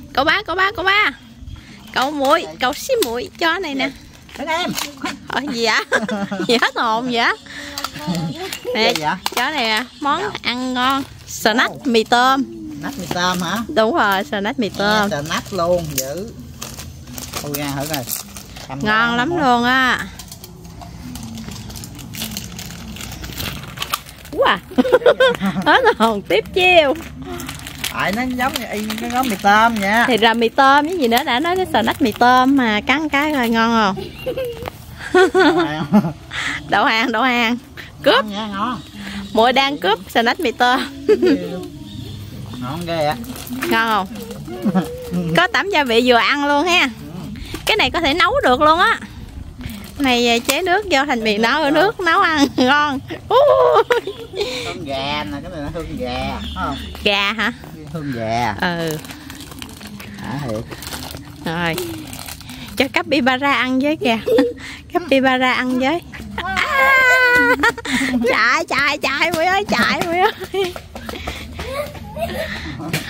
Cậu ba. Cậu muội, cậu xí muội cho này nè. Em. Gì vậy? Gì hết hồn vậy? Nè, chó này món ăn ngon. Snack mì tôm. Snack mì tôm hả? Đúng rồi, snack mì tôm. Snack luôn, dữ. Ôi ra thử coi. Ngon lắm luôn á. Wow. Hết hồn tiếp chiêu. Tại nó giống như nó mì tôm nha. Thì ra mì tôm với gì nữa, đã nói nó snack mì tôm mà cắn cái rồi ngon không? Đậu hàng. Cướp. Ngon nha, ngon. Muội đang cướp snack mì tôm. Ngon ghê ạ. Ngon không? Có tẩm gia vị vừa ăn luôn ha. Cái này có thể nấu được luôn á. Này chế nước vô thành mì nấu nước nấu ăn ngon. Hương gà nè, cái này là hương gà, phải không? Gà hả? Hương gà. Ừ. Hả thiệt. Rồi. Cho capybara ăn với kìa. Capybara ăn với. Chạy Muội ơi, chạy Muội ơi.